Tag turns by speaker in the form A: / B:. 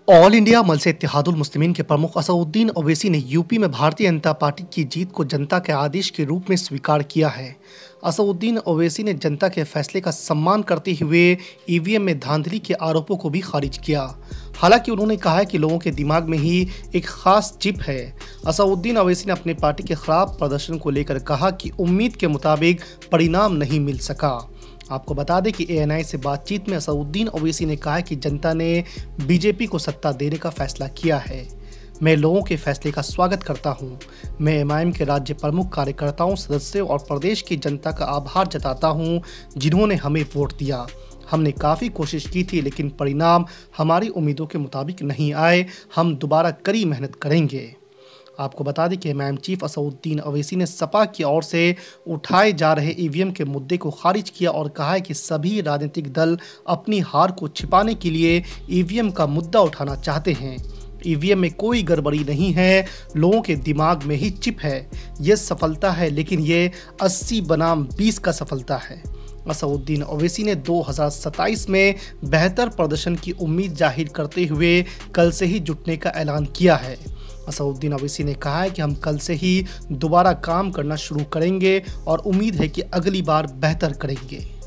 A: All India Majlis Ittehadul Muslimeen के प्रमुख असदुद्दीन ओवैसी ने यूपी में भारतीय जनता पार्टी की जीत को जनता के आदेश के रूप में स्वीकार किया है। असदुद्दीन ओवैसी ने जनता के फैसले का सम्मान करते हुए ईवीएम में धांधली के आरोपों को भी खारिज किया। हालांकि उन्होंने कहा है कि लोगों के दिमाग में ही एक खास चिप है। असदुद्दीन ओवैसी ने अपने पार्टी के खिलाफ प्रदर्शन को लेकर कहा कि उम्मीद के मुताबिक परिणाम नहीं मिल सका। आपको बता दें कि एएनआई से बातचीत में असदुद्दीन ओवैसी ने कहा कि जनता ने बीजेपी को सत्ता देने का फैसला किया है। मैं लोगों के फैसले का स्वागत करता हूं। मैं एमआईएम के राज्य प्रमुख कार्यकर्ताओं, सदस्यों और प्रदेश की जनता का आभार जताता हूं जिन्होंने हमें वोट दिया। हमने काफ़ी कोशिश की थी लेकिन परिणाम हमारी उम्मीदों के मुताबिक नहीं आए। हम दोबारा कड़ी मेहनत करेंगे। आपको बता दें कि एमआईएम चीफ असदुद्दीन ओवैसी ने सपा की ओर से उठाए जा रहे ईवीएम के मुद्दे को खारिज किया और कहा है कि सभी राजनीतिक दल अपनी हार को छिपाने के लिए ईवीएम का मुद्दा उठाना चाहते हैं। ईवीएम में कोई गड़बड़ी नहीं है, लोगों के दिमाग में ही चिप है। ये सफलता है लेकिन ये 80 बनाम 20 का सफलता है। असदुद्दीन ओवैसी ने 2027 में बेहतर प्रदर्शन की उम्मीद जाहिर करते हुए कल से ही जुटने का ऐलान किया है। असदुद्दीन ओवैसी ने कहा है कि हम कल से ही दोबारा काम करना शुरू करेंगे और उम्मीद है कि अगली बार बेहतर करेंगे।